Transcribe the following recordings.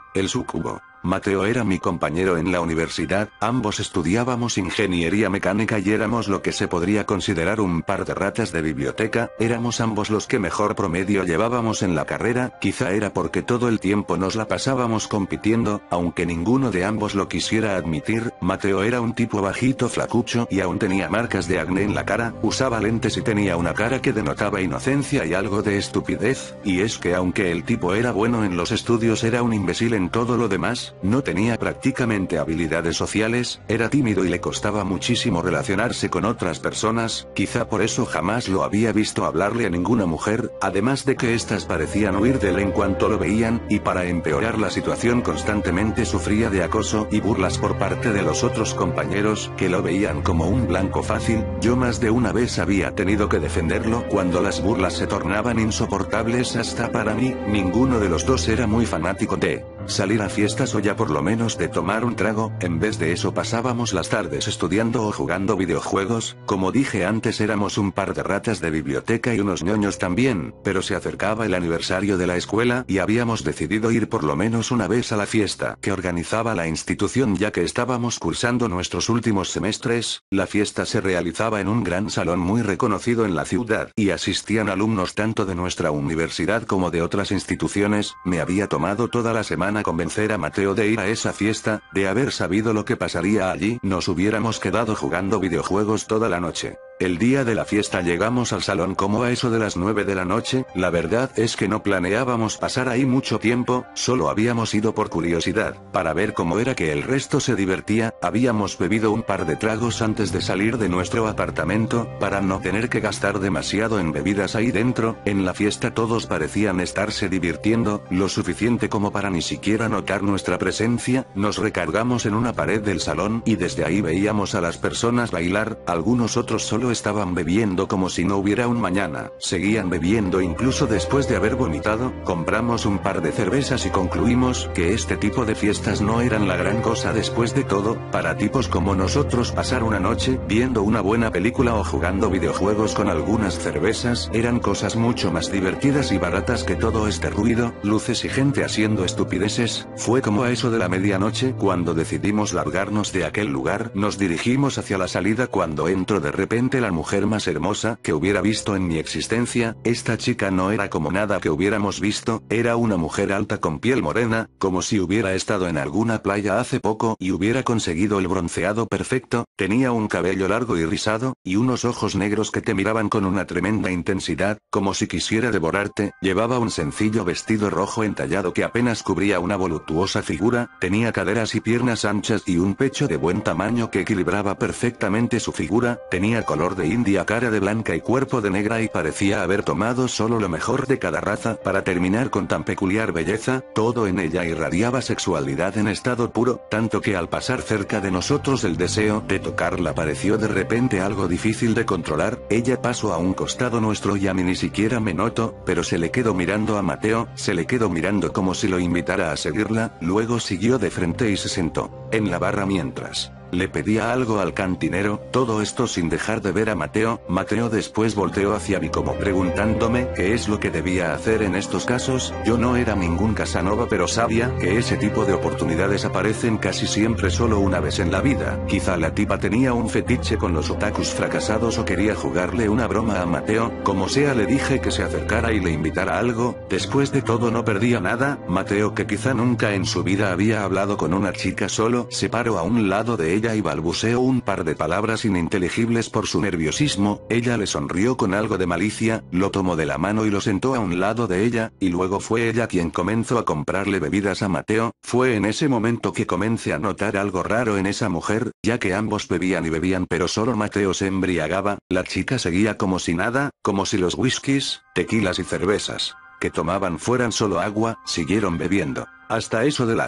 El sucubo. Mateo era mi compañero en la universidad, ambos estudiábamos ingeniería mecánica y éramos lo que se podría considerar un par de ratas de biblioteca, éramos ambos los que mejor promedio llevábamos en la carrera, quizá era porque todo el tiempo nos la pasábamos compitiendo, aunque ninguno de ambos lo quisiera admitir. Mateo era un tipo bajito flacucho y aún tenía marcas de acné en la cara, usaba lentes y tenía una cara que denotaba inocencia y algo de estupidez, y es que aunque el tipo era bueno en los estudios era un imbécil en todo lo demás. No tenía prácticamente habilidades sociales, era tímido y le costaba muchísimo relacionarse con otras personas, quizá por eso jamás lo había visto hablarle a ninguna mujer, además de que éstas parecían huir de él en cuanto lo veían, y para empeorar la situación constantemente sufría de acoso y burlas por parte de los otros compañeros, que lo veían como un blanco fácil. Yo más de una vez había tenido que defenderlo cuando las burlas se tornaban insoportables hasta para mí. Ninguno de los dos era muy fanático de salir a fiestas o ya por lo menos de tomar un trago, en vez de eso pasábamos las tardes estudiando o jugando videojuegos. Como dije antes, éramos un par de ratas de biblioteca y unos ñoños también, pero se acercaba el aniversario de la escuela y habíamos decidido ir por lo menos una vez a la fiesta que organizaba la institución, ya que estábamos cursando nuestros últimos semestres. La fiesta se realizaba en un gran salón muy reconocido en la ciudad y asistían alumnos tanto de nuestra universidad como de otras instituciones. Me había tomado toda la semana convencer a Mateo de ir a esa fiesta. De haber sabido lo que pasaría allí, nos hubiéramos quedado jugando videojuegos toda la noche. El día de la fiesta llegamos al salón como a eso de las 9 de la noche, la verdad es que no planeábamos pasar ahí mucho tiempo, solo habíamos ido por curiosidad, para ver cómo era que el resto se divertía. Habíamos bebido un par de tragos antes de salir de nuestro apartamento, para no tener que gastar demasiado en bebidas ahí dentro. En la fiesta todos parecían estarse divirtiendo, lo suficiente como para ni siquiera notar nuestra presencia. Nos recargamos en una pared del salón y desde ahí veíamos a las personas bailar, algunos otros solo estaban bebiendo como si no hubiera un mañana, seguían bebiendo incluso después de haber vomitado. Compramos un par de cervezas y concluimos que este tipo de fiestas no eran la gran cosa. Después de todo, para tipos como nosotros, pasar una noche viendo una buena película o jugando videojuegos con algunas cervezas eran cosas mucho más divertidas y baratas que todo este ruido, luces y gente haciendo estupideces. Fue como a eso de la medianoche cuando decidimos largarnos de aquel lugar. Nos dirigimos hacia la salida cuando entró de repente la mujer más hermosa que hubiera visto en mi existencia. Esta chica no era como nada que hubiéramos visto, era una mujer alta con piel morena, como si hubiera estado en alguna playa hace poco y hubiera conseguido el bronceado perfecto. Tenía un cabello largo y rizado, y unos ojos negros que te miraban con una tremenda intensidad, como si quisiera devorarte. Llevaba un sencillo vestido rojo entallado que apenas cubría una voluptuosa figura, tenía caderas y piernas anchas y un pecho de buen tamaño que equilibraba perfectamente su figura. Tenía color de india, cara de blanca y cuerpo de negra, y parecía haber tomado solo lo mejor de cada raza para terminar con tan peculiar belleza. Todo en ella irradiaba sexualidad en estado puro, tanto que al pasar cerca de nosotros el deseo de tocarla pareció de repente algo difícil de controlar. Ella pasó a un costado nuestro y a mí ni siquiera me notó, pero se le quedó mirando a Mateo, se le quedó mirando como si lo invitara a seguirla, luego siguió de frente y se sentó en la barra mientras le pedía algo al cantinero, todo esto sin dejar de ver a Mateo. Mateo después volteó hacia mí como preguntándome qué es lo que debía hacer en estos casos. Yo no era ningún Casanova, pero sabía que ese tipo de oportunidades aparecen casi siempre solo una vez en la vida. Quizá la tipa tenía un fetiche con los otakus fracasados o quería jugarle una broma a Mateo. Como sea, le dije que se acercara y le invitara a algo. Después de todo no perdía nada. Mateo, que quizá nunca en su vida había hablado con una chica, solo se paró a un lado de ella y balbuceó un par de palabras ininteligibles por su nerviosismo. Ella le sonrió con algo de malicia, lo tomó de la mano y lo sentó a un lado de ella, y luego fue ella quien comenzó a comprarle bebidas a Mateo. Fue en ese momento que comencé a notar algo raro en esa mujer, ya que ambos bebían y bebían, pero solo Mateo se embriagaba. La chica seguía como si nada, como si los whiskies, tequilas y cervezas que tomaban fueran solo agua. Siguieron bebiendo hasta eso de las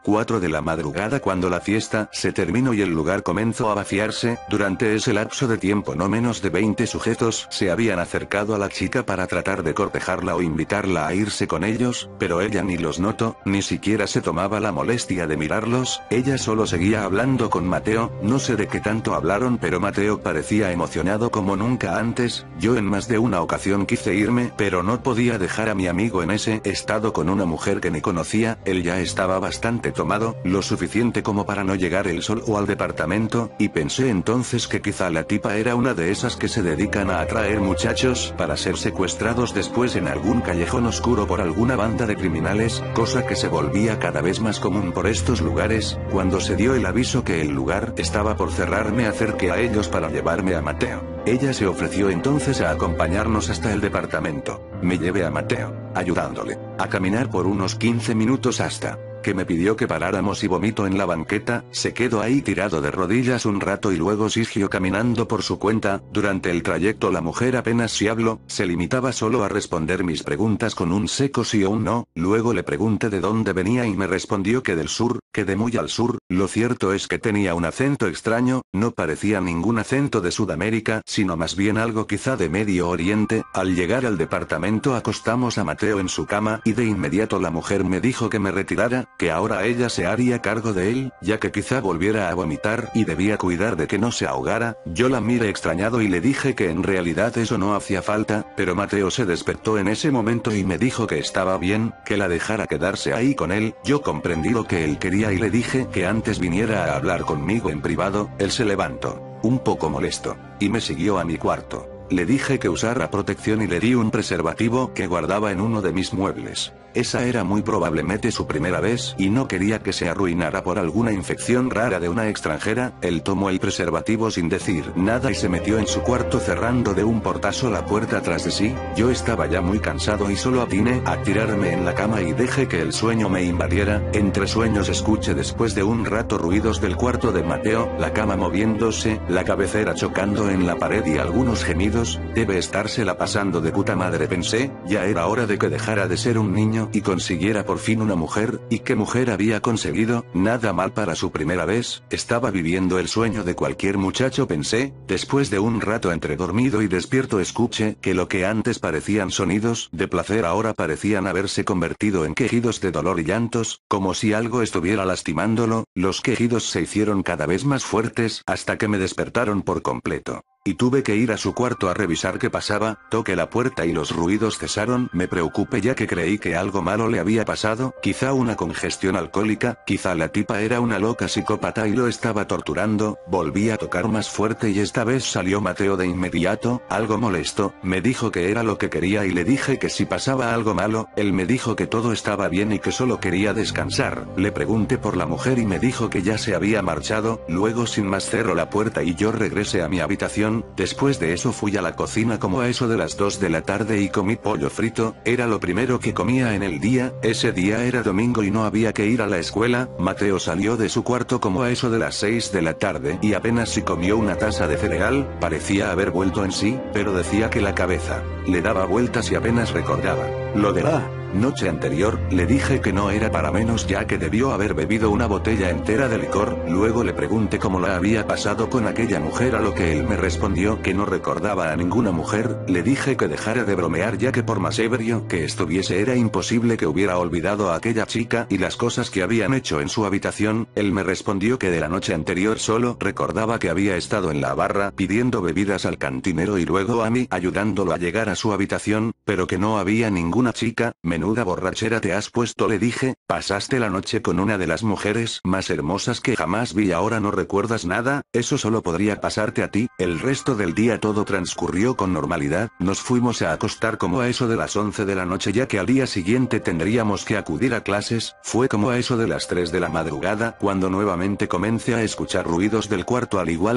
4 de la madrugada cuando la fiesta se terminó y el lugar comenzó a vaciarse. Durante ese lapso de tiempo no menos de 20 sujetos se habían acercado a la chica para tratar de cortejarla o invitarla a irse con ellos, pero ella ni los notó, ni siquiera se tomaba la molestia de mirarlos. Ella solo seguía hablando con Mateo. No sé de qué tanto hablaron, pero Mateo parecía emocionado como nunca antes. Yo en más de una ocasión quise irme, pero no podía dejar a mi amigo en ese estado con una mujer que ni conocía. Él ya estaba bastante tomado, lo suficiente como para no llegar él solo al departamento, y pensé entonces que quizá la tipa era una de esas que se dedican a atraer muchachos para ser secuestrados después en algún callejón oscuro por alguna banda de criminales, cosa que se volvía cada vez más común por estos lugares. Cuando se dio el aviso que el lugar estaba por cerrar, me acerqué a ellos para llevarme a Mateo. Ella se ofreció entonces a acompañarnos hasta el departamento. Me llevé a Mateo, ayudándole a caminar por unos 15 minutos hasta que me pidió que paráramos y vomitó en la banqueta. Se quedó ahí tirado de rodillas un rato y luego siguió caminando por su cuenta. Durante el trayecto la mujer apenas si habló, se limitaba solo a responder mis preguntas con un seco sí o un no. Luego le pregunté de dónde venía y me respondió que del sur, que de muy al sur. Lo cierto es que tenía un acento extraño, no parecía ningún acento de Sudamérica, sino más bien algo quizá de Medio Oriente. Al llegar al departamento acostamos a Mateo en su cama y de inmediato la mujer me dijo que me retirara, que ahora ella se haría cargo de él, ya que quizá volviera a vomitar y debía cuidar de que no se ahogara. Yo la miré extrañado y le dije que en realidad eso no hacía falta, pero Mateo se despertó en ese momento y me dijo que estaba bien, que la dejara quedarse ahí con él. Yo comprendí lo que él quería y le dije que antes viniera a hablar conmigo en privado. Él se levantó, un poco molesto, y me siguió a mi cuarto. Le dije que usara protección y le di un preservativo que guardaba en uno de mis muebles. Esa era muy probablemente su primera vez y no quería que se arruinara por alguna infección rara de una extranjera. Él tomó el preservativo sin decir nada y se metió en su cuarto cerrando de un portazo la puerta tras de sí. Yo estaba ya muy cansado y solo atiné a tirarme en la cama y dejé que el sueño me invadiera. Entre sueños escuché después de un rato ruidos del cuarto de Mateo, la cama moviéndose, la cabecera chocando en la pared y algunos gemidos. Debe estársela pasando de puta madre, pensé. Ya era hora de que dejara de ser un niño y consiguiera por fin una mujer. ¿Y qué mujer había conseguido? Nada mal para su primera vez. Estaba viviendo el sueño de cualquier muchacho, pensé. Después de un rato entre dormido y despierto escuché que lo que antes parecían sonidos de placer ahora parecían haberse convertido en quejidos de dolor y llantos, como si algo estuviera lastimándolo. Los quejidos se hicieron cada vez más fuertes hasta que me despertaron por completo. Y tuve que ir a su cuarto a revisar qué pasaba. Toqué la puerta y los ruidos cesaron. Me preocupé ya que creí que algo malo le había pasado, quizá una congestión alcohólica, quizá la tipa era una loca psicópata y lo estaba torturando. Volví a tocar más fuerte y esta vez salió Mateo de inmediato, algo molesto. Me dijo que era lo que quería y le dije que si pasaba algo malo. Él me dijo que todo estaba bien y que solo quería descansar. Le pregunté por la mujer y me dijo que ya se había marchado. Luego sin más cerró la puerta y yo regresé a mi habitación. Después de eso fui a la cocina como a eso de las 2 de la tarde y comí pollo frito. Era lo primero que comía en el día. Ese día era domingo y no había que ir a la escuela. Mateo salió de su cuarto como a eso de las 6 de la tarde y apenas si comió una taza de cereal. Parecía haber vuelto en sí, pero decía que la cabeza le daba vueltas y apenas recordaba lo de la noche anterior. Le dije que no era para menos ya que debió haber bebido una botella entera de licor. Luego le pregunté cómo la había pasado con aquella mujer, a lo que él me respondió que no recordaba a ninguna mujer. Le dije que dejara de bromear ya que por más ebrio que estuviese era imposible que hubiera olvidado a aquella chica y las cosas que habían hecho en su habitación. Él me respondió que de la noche anterior solo recordaba que había estado en la barra pidiendo bebidas al cantinero y luego a mí ayudándolo a llegar a su habitación, pero que no había ninguna chica. Menuda borrachera te has puesto, le dije. Pasaste la noche con una de las mujeres más hermosas que jamás vi y ahora no recuerdas nada. Eso solo podría pasarte a ti. El resto del día todo transcurrió con normalidad. Nos fuimos a acostar como a eso de las 11 de la noche ya que al día siguiente tendríamos que acudir a clases. Fue como a eso de las 3 de la madrugada cuando nuevamente comencé a escuchar ruidos del cuarto al igual que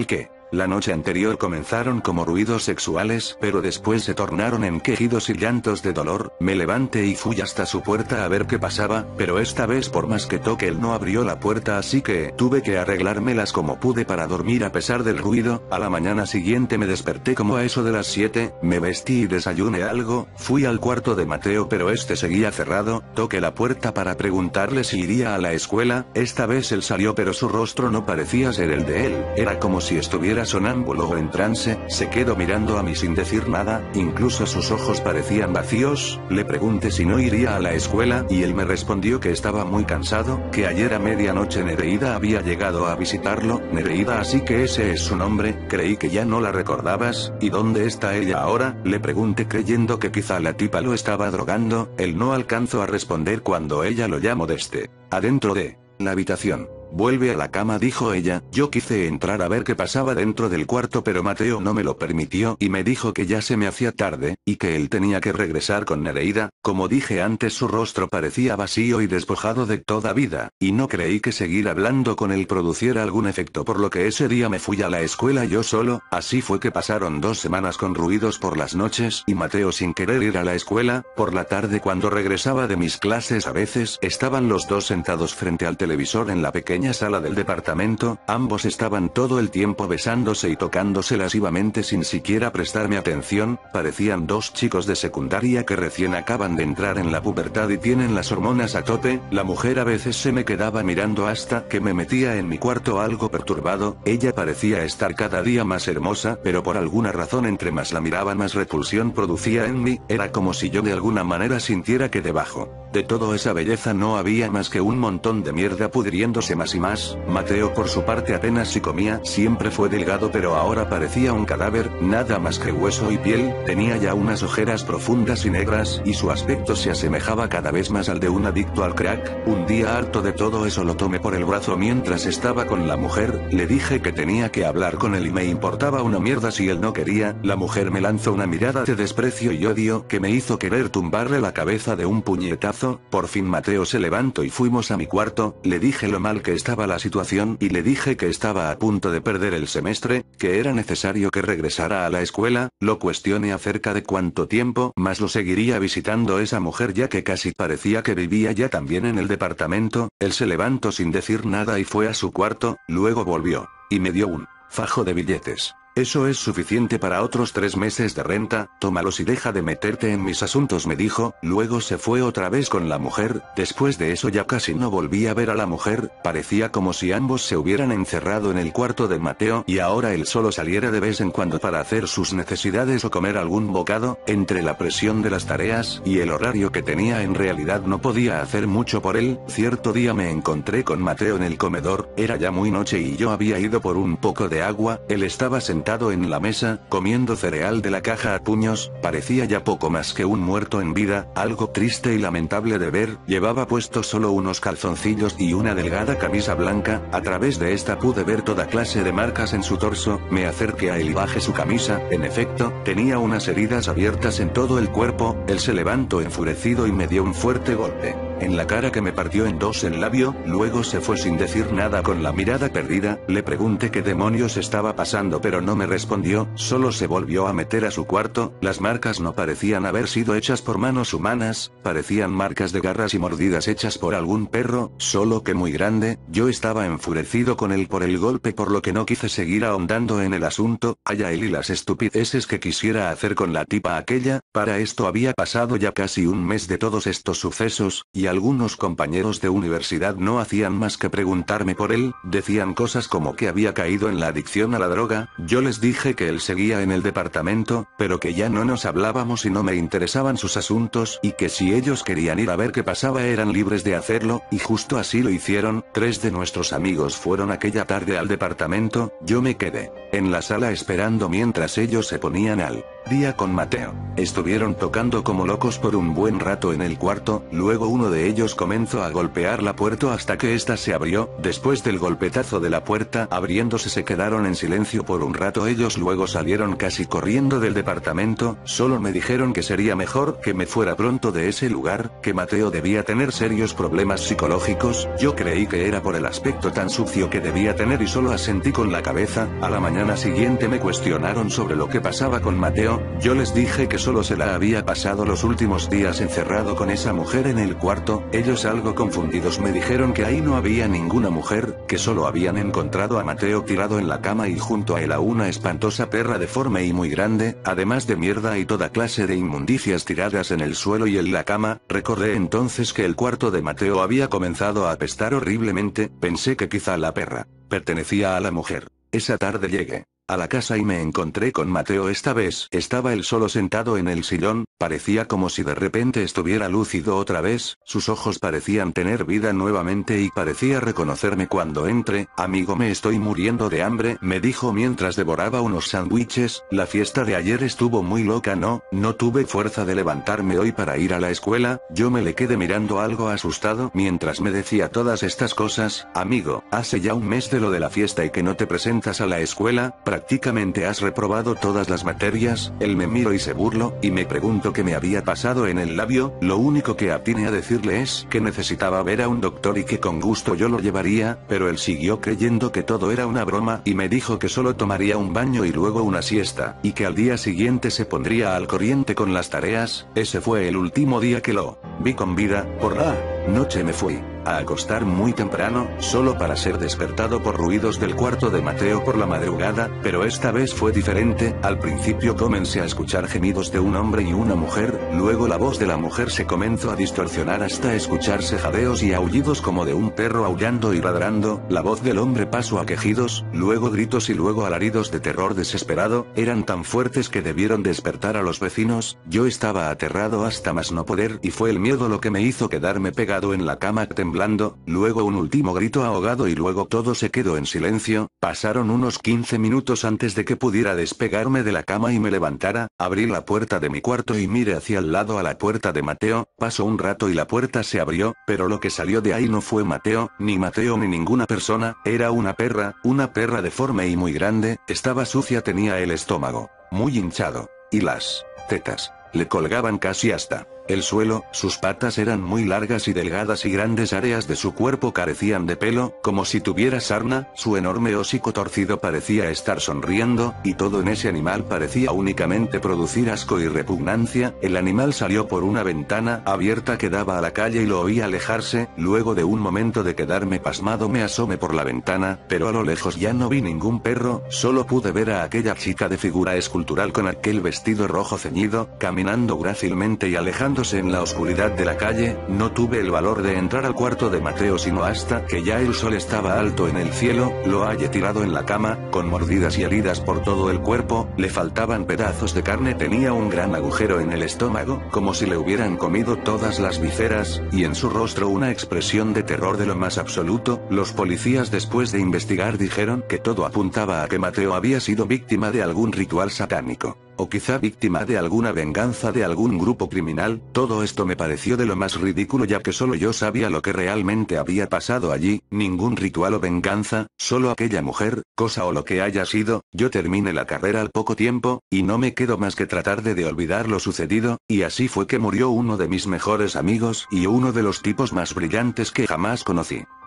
La noche anterior comenzaron como ruidos sexuales, pero después se tornaron en quejidos y llantos de dolor. Me levanté y fui hasta su puerta a ver qué pasaba, pero esta vez por más que toque él no abrió la puerta, así que tuve que arreglármelas como pude para dormir a pesar del ruido. A la mañana siguiente me desperté como a eso de las 7, me vestí y desayuné algo, fui al cuarto de Mateo pero este seguía cerrado, toqué la puerta para preguntarle si iría a la escuela. Esta vez él salió pero su rostro no parecía ser el de él, era como si estuviera sonámbulo o en trance. Se quedó mirando a mí sin decir nada, incluso sus ojos parecían vacíos. Le pregunté si no iría a la escuela y él me respondió que estaba muy cansado, que ayer a medianoche Nereida había llegado a visitarlo. Nereida, así que ese es su nombre. Creí que ya no la recordabas. ¿Y dónde está ella ahora?, le pregunté creyendo que quizá la tipa lo estaba drogando. Él no alcanzó a responder cuando ella lo llamó desde adentro de la habitación. Vuelve a la cama, dijo ella. Yo quise entrar a ver qué pasaba dentro del cuarto pero Mateo no me lo permitió y me dijo que ya se me hacía tarde, y que él tenía que regresar con Nereida. Como dije antes, su rostro parecía vacío y despojado de toda vida, y no creí que seguir hablando con él produciera algún efecto, por lo que ese día me fui a la escuela yo solo. Así fue que pasaron 2 semanas con ruidos por las noches y Mateo sin querer ir a la escuela. Por la tarde cuando regresaba de mis clases a veces estaban los dos sentados frente al televisor en la pequeña sala del departamento. Ambos estaban todo el tiempo besándose y tocándose lascivamente sin siquiera prestarme atención. Parecían 2 chicos de secundaria que recién acaban de entrar en la pubertad y tienen las hormonas a tope. La mujer a veces se me quedaba mirando hasta que me metía en mi cuarto algo perturbado. Ella parecía estar cada día más hermosa, pero por alguna razón entre más la miraba más repulsión producía en mí. Era como si yo de alguna manera sintiera que debajo de toda esa belleza no había más que un montón de mierda pudriéndose más y más. Mateo por su parte apenas si comía, siempre fue delgado pero ahora parecía un cadáver, nada más que hueso y piel. Tenía ya unas ojeras profundas y negras, y su aspecto se asemejaba cada vez más al de un adicto al crack. Un día, harto de todo eso, lo tomé por el brazo mientras estaba con la mujer, le dije que tenía que hablar con él y me importaba una mierda si él no quería. La mujer me lanzó una mirada de desprecio y odio que me hizo querer tumbarle la cabeza de un puñetazo. Por fin Mateo se levantó y fuimos a mi cuarto. Le dije lo mal que estaba la situación y le dije que estaba a punto de perder el semestre, que era necesario que regresara a la escuela. Lo cuestioné acerca de cuánto tiempo más lo seguiría visitando esa mujer, ya que casi parecía que vivía ya también en el departamento. Él se levantó sin decir nada y fue a su cuarto, luego volvió y me dio un fajo de billetes. Eso es suficiente para otros 3 meses de renta, tómalos y deja de meterte en mis asuntos, me dijo. Luego se fue otra vez con la mujer. Después de eso ya casi no volví a ver a la mujer. Parecía como si ambos se hubieran encerrado en el cuarto de Mateo y ahora él solo saliera de vez en cuando para hacer sus necesidades o comer algún bocado. Entre la presión de las tareas y el horario que tenía, en realidad no podía hacer mucho por él. Cierto día me encontré con Mateo en el comedor. Era ya muy noche y yo había ido por un poco de agua. Él estaba sentado en la mesa, comiendo cereal de la caja a puños. Parecía ya poco más que un muerto en vida, algo triste y lamentable de ver. Llevaba puestos solo unos calzoncillos y una delgada camisa blanca. A través de esta pude ver toda clase de marcas en su torso. Me acerqué a él y bajé su camisa. En efecto, tenía unas heridas abiertas en todo el cuerpo. Él se levantó enfurecido y me dio un fuerte golpe en la cara que me partió en 2 el labio. Luego se fue sin decir nada con la mirada perdida. Le pregunté qué demonios estaba pasando pero no me respondió, solo se volvió a meter a su cuarto. Las marcas no parecían haber sido hechas por manos humanas, parecían marcas de garras y mordidas hechas por algún perro, solo que muy grande. Yo estaba enfurecido con él por el golpe, por lo que no quise seguir ahondando en el asunto. Allá él y las estupideces que quisiera hacer con la tipa aquella. Para esto había pasado ya casi un mes de todos estos sucesos, y algunos compañeros de universidad no hacían más que preguntarme por él. Decían cosas como que había caído en la adicción a la droga. Yo les dije que él seguía en el departamento, pero que ya no nos hablábamos y no me interesaban sus asuntos, y que si ellos querían ir a ver qué pasaba eran libres de hacerlo, y justo así lo hicieron. 3 de nuestros amigos fueron aquella tarde al departamento. Yo me quedé en la sala esperando mientras ellos se ponían al día con Mateo. Estuvieron tocando como locos por un buen rato en el cuarto, luego uno de ellos comenzó a golpear la puerta hasta que ésta se abrió. Después del golpetazo de la puerta abriéndose se quedaron en silencio por un rato. Ellos luego salieron casi corriendo del departamento, solo me dijeron que sería mejor que me fuera pronto de ese lugar, que Mateo debía tener serios problemas psicológicos. Yo creí que era por el aspecto tan sucio que debía tener y solo asentí con la cabeza. A la mañana siguiente me cuestionaron sobre lo que pasaba con Mateo. Yo les dije que solo se la había pasado los últimos días encerrado con esa mujer en el cuarto. Ellos algo confundidos me dijeron que ahí no había ninguna mujer, que solo habían encontrado a Mateo tirado en la cama y junto a él a una espantosa perra deforme y muy grande, además de mierda y toda clase de inmundicias tiradas en el suelo y en la cama. Recordé entonces que el cuarto de Mateo había comenzado a apestar horriblemente. Pensé que quizá la perra pertenecía a la mujer. Esa tarde llegué a la casa y me encontré con Mateo. Esta vez estaba él solo sentado en el sillón, parecía como si de repente estuviera lúcido otra vez, sus ojos parecían tener vida nuevamente y parecía reconocerme cuando entré. Amigo, me estoy muriendo de hambre, me dijo mientras devoraba unos sándwiches. La fiesta de ayer estuvo muy loca, no tuve fuerza de levantarme hoy para ir a la escuela. Yo me le quedé mirando algo asustado mientras me decía todas estas cosas. Amigo, hace ya un mes de lo de la fiesta y que no te presentas a la escuela, prácticamente has reprobado todas las materias. Él me miró y se burló, y me preguntó qué me había pasado en el labio. Lo único que atiné a decirle es que necesitaba ver a un doctor y que con gusto yo lo llevaría, pero él siguió creyendo que todo era una broma y me dijo que solo tomaría un baño y luego una siesta, y que al día siguiente se pondría al corriente con las tareas. Ese fue el último día que lo vi con vida. Por la noche me fui a acostar muy temprano, solo para ser despertado por ruidos del cuarto de Mateo por la madrugada, pero esta vez fue diferente. Al principio comencé a escuchar gemidos de un hombre y una mujer, luego la voz de la mujer se comenzó a distorsionar hasta escucharse jadeos y aullidos como de un perro aullando y ladrando. La voz del hombre pasó a quejidos, luego gritos y luego alaridos de terror desesperado. Eran tan fuertes que debieron despertar a los vecinos. Yo estaba aterrado hasta más no poder y fue el miedo lo que me hizo quedarme pegado en la cama temblando. Luego un último grito ahogado y luego todo se quedó en silencio. Pasaron unos 15 minutos antes de que pudiera despegarme de la cama y me levantara. Abrí la puerta de mi cuarto y miré hacia el lado a la puerta de Mateo. Pasó un rato y la puerta se abrió, pero lo que salió de ahí no fue Mateo ni ninguna persona. Era una perra deforme y muy grande. Estaba sucia, tenía el estómago muy hinchado, y las tetas le colgaban casi hasta el suelo. Sus patas eran muy largas y delgadas y grandes áreas de su cuerpo carecían de pelo, como si tuviera sarna. Su enorme hocico torcido parecía estar sonriendo, y todo en ese animal parecía únicamente producir asco y repugnancia. El animal salió por una ventana abierta que daba a la calle y lo oí alejarse. Luego de un momento de quedarme pasmado me asomé por la ventana, pero a lo lejos ya no vi ningún perro, solo pude ver a aquella chica de figura escultural con aquel vestido rojo ceñido, caminando grácilmente y alejándose en la oscuridad de la calle. No tuve el valor de entrar al cuarto de Mateo sino hasta que ya el sol estaba alto en el cielo. Lo hallé tirado en la cama, con mordidas y heridas por todo el cuerpo, le faltaban pedazos de carne, tenía un gran agujero en el estómago, como si le hubieran comido todas las vísceras, y en su rostro una expresión de terror de lo más absoluto. Los policías, después de investigar, dijeron que todo apuntaba a que Mateo había sido víctima de algún ritual satánico, o quizá víctima de alguna venganza de algún grupo criminal. Todo esto me pareció de lo más ridículo, ya que solo yo sabía lo que realmente había pasado allí. Ningún ritual o venganza, solo aquella mujer, cosa o lo que haya sido. Yo terminé la carrera al poco tiempo, y no me quedó más que tratar de olvidar lo sucedido, y así fue que murió uno de mis mejores amigos y uno de los tipos más brillantes que jamás conocí.